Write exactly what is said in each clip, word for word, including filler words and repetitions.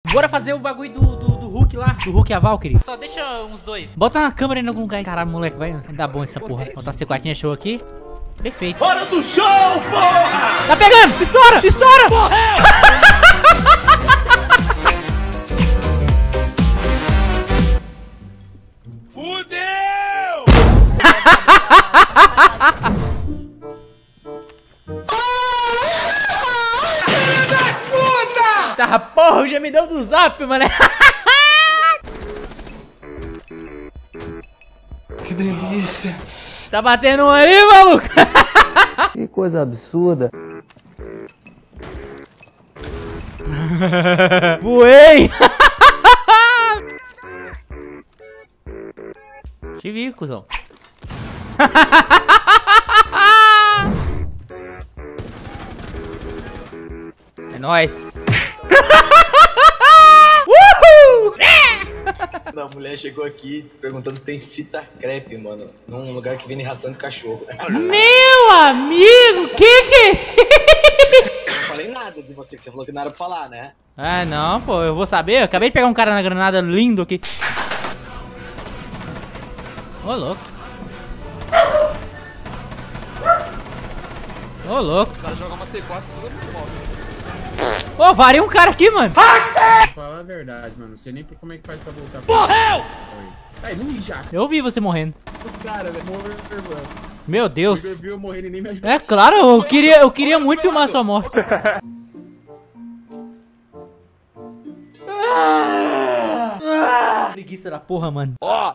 Bora fazer o bagulho do, do, do Hulk lá. Do Hulk e a Valkyrie. Só deixa uns dois. Bota uma câmera em algum lugar. Caralho, moleque, vai dar bom essa porra. Botar C quatro show aqui. Perfeito. Hora do show, porra! Tá pegando! Estoura! Estoura! Morreu! Fudeu! Tá, porra, já me deu do zap, mano. Que delícia. Tá batendo um aí, maluco? Que coisa absurda. Voei! Te vi, cuzão. É nóis. Uhul! A mulher chegou aqui perguntando se tem fita crepe, mano, num lugar que vende ração de cachorro. Meu amigo, que que... Não falei nada de você, que você falou que não era pra falar, né? Ah, não, pô, eu vou saber. Eu acabei de pegar um cara na granada lindo aqui. Ô, louco. Ô, louco. O cara joga uma C quatro, todo mundo morre. Ô, varia um cara aqui, mano. Fala a verdade, mano. Não sei nem como é que faz pra voltar. Morreu! Ai, não ia já. Eu vi você morrendo. O cara, velho, morreu, mano. Meu Deus. Eu vi eu morrendo e nem me ajudou. É claro, eu queria, eu queria muito filmar a sua morte. Preguiça da porra, mano. Ó!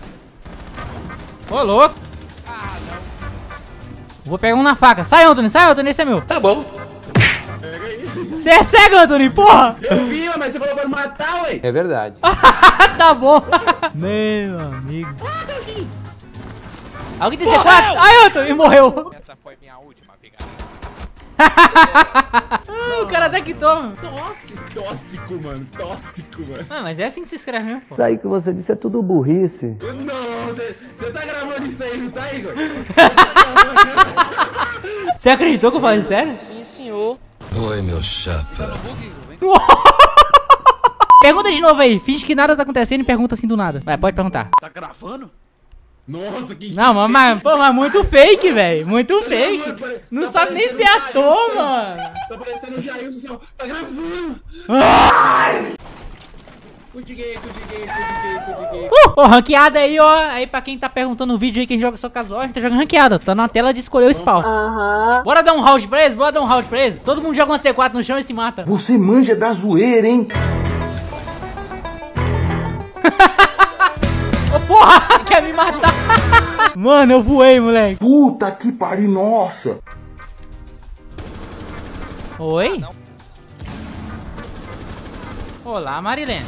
Ô, louco. Ah, não. Vou pegar um na faca. Sai, Anthony, sai, Anthony, esse é meu. Tá bom. Pega aí. Você é cego, Anthony, porra. Eu vi, mas você falou pra me matar, ué. É verdade. Tá bom. Meu amigo. Alguém tem C quatro? Ai, Anthony, morreu. Essa foi minha última pegada. Ah, o cara até que toma. Tóxico, tóxico, mano. Tóxico, mano. Ah, mas é assim que se escreve mesmo, pô. Isso aí que você disse é tudo burrice. Não, você, você tá gravando isso aí, não tá, Igor? Você acreditou que eu falei sério? Sim, senhor. Oi, meu chapa. Pergunta de novo aí. Finge que nada tá acontecendo e pergunta assim do nada. Vai, pode perguntar. Tá gravando? Nossa, que... Não, mas, mas, pô, mas muito fake, velho. Muito fake. Tá Não sabe nem ser parecendo ator, Jailson, mano. Tá parecendo o Jailson, assim, ó. Tá gravando. Cuide gay, cuide gay, cuide gay, cuide gay. Uh, ó, ranqueada aí, ó. Aí pra quem tá perguntando no vídeo aí, quem joga só casual, a gente tá jogando ranqueada. Tá na tela de escolher o spawn. Aham. Bora dar um round pra eles? Bora dar um round pra eles? Todo mundo joga uma C quatro no chão e se mata. Você manja da zoeira, hein? Ô, porra, quer me matar? Mano, eu voei, moleque. Puta que pariu, nossa. Oi? Olá, Marilene.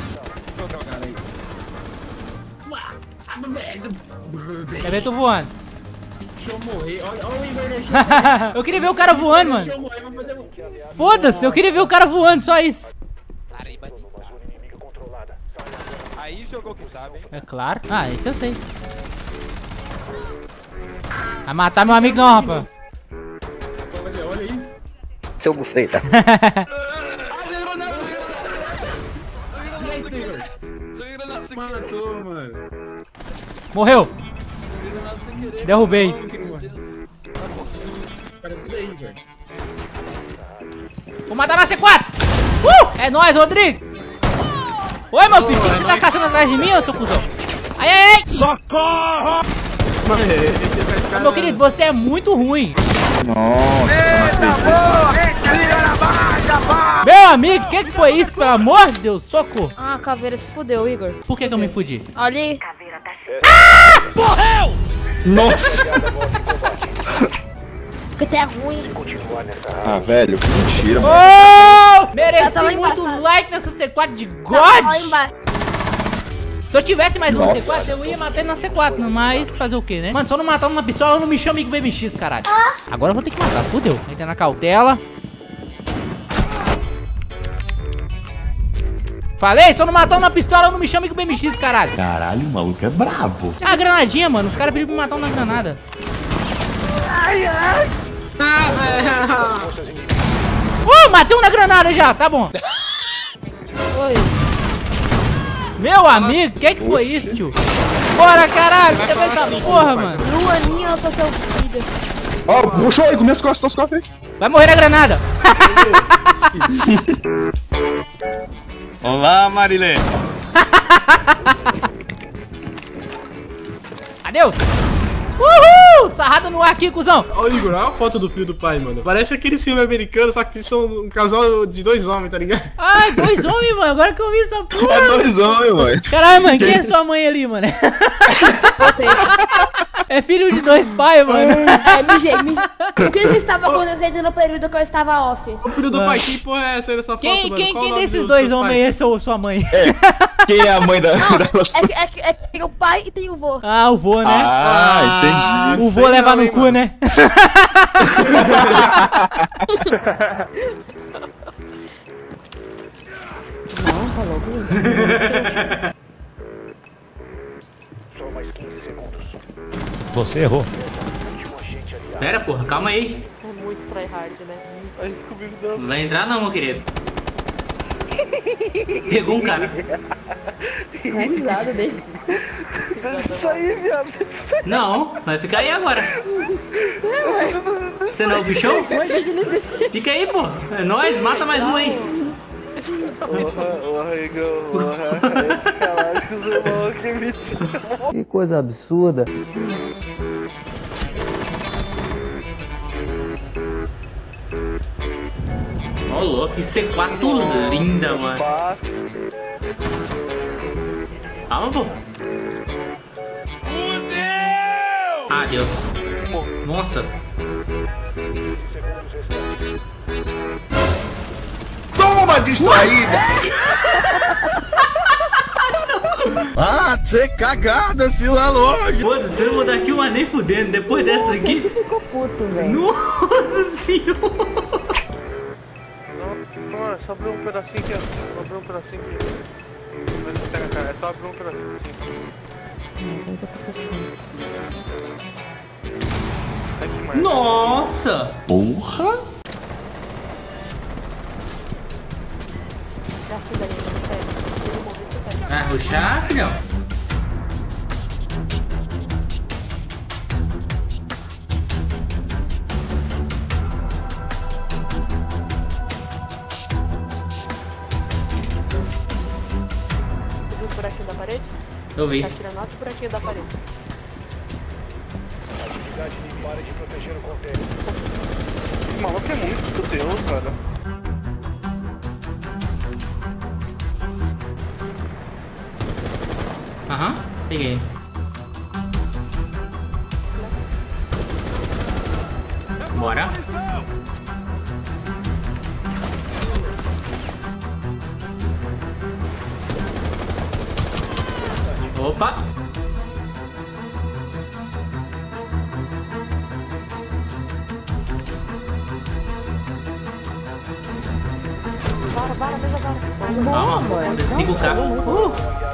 Quer ver tu voando? Deixa eu morrer. Olha, olha o Igor deixando. Eu queria ver o cara voando, mano. Deixa eu morrer, vou fazer um... Foda-se, eu queria ver o cara voando, só isso. Aí jogou que sabe, hein? É claro. Ah, isso eu sei. Vai matar meu amigo não, rapaz. Olha, olha isso. Seu buceta. Matou, mano. Morreu. Derrubei. Cara, tudo aí, velho. Vou matar na C quatro. Uh! É nóis, Rodrigo. Oi, meu filho. Por que você tá caçando atrás de mim, ô seu cuzão? Ai, ai, ai. Socorro! Ô, meu querido, você é muito ruim. Meu amigo, o que, que foi isso? Pelo amor de Deus, socorro. Ah, a caveira se fudeu, Igor. Por que, que eu me fudi? Olha aí. Morreu! Nossa. Porque tu é ruim. Ah, velho, que mentira. Oh! Ela Mereci tava muito embaçada. like nessa C quatro de Olha God. embaixo. Se eu tivesse mais uma Nossa. C quatro, eu ia matar na C quatro, mas fazer o quê, né? Mano, se eu não matar uma pistola, eu não me chamo Igor B M X, caralho. Agora eu vou ter que matar, fudeu. Entra na cautela. Falei, se eu não matar uma pistola, eu não me chamo Igor B M X, caralho. Caralho, o maluco é brabo. Ah, granadinha, mano. Os caras pediram pra me matar uma granada. Ai, ai. Uh, matei um na granada já, tá bom. Oi. Meu amigo, o que que foi isso, tio? Bora, caralho, que é essa porra, mano? Luaninha, eu sou seu filho. Ó, puxou aí, começa com as tuas costas aí. Vai morrer na granada. Olá, Marilê. Adeus. Uhul! Sarrada no ar aqui, cuzão. Ó, Igor, olha a foto do filho do pai, mano. Parece aquele filme americano, só que são um casal de dois homens, tá ligado? Ai, dois homens, mano. Agora que eu vi essa porra. É dois homens, mano. Caralho, mano, quem é sua mãe ali, mano? Voltei. É filho de dois pais, mano. É, mijei, mijei. O que que estava acontecendo no período que eu estava off? O filho do pai, que porra é essa aí dessa foto, Quem, mano? quem, Qual o quem nome desses dos dois seus homens pais? é sua, sua mãe? Quem é a mãe da... Não, da é que, é que, é que tem o pai e tem o vô. Ah, o vô, né? Ah, entendi. O vô sei levar não, no hein, cu, mano. né? Você errou. Pera, porra, calma aí. É muito tryhard, né? Não vai entrar não, meu querido. Pegou um cara. Não é risada dele. Isso aí, viado. Não, vai ficar aí agora. Você não é o bichão? Fica aí, pô. É nóis, mata mais um aí. Porra, porra, Igor, porra. Caralho, que os irmãos aqui me... Que coisa absurda. Ó, louco, que C quatro linda, mano. Calma, pô. Ah, Deus. Nossa. Toma, distraída! Ah, você cagada, se lá longe! Foda-se, eu não vou dar aqui uma nem fudendo. Depois dessa aqui. Ficou puto, velho. Nossa senhora. Não, é só abrir um pedacinho aqui, ó. Só abrir um pedacinho aqui. Mas não pega, cara. É só abrir um pedacinho aqui. Aqui, mais. Nossa. Porra! Ah, ruxar, filhão. Você viu o buraquinho da parede? Eu vi. Tá tirando outro buraquinho da parede. Esse maluco é muito Deus, cara. Aham, peguei. Bora. Opa. Bora, bora, deixa, bora. Calma, cinco K. Uh.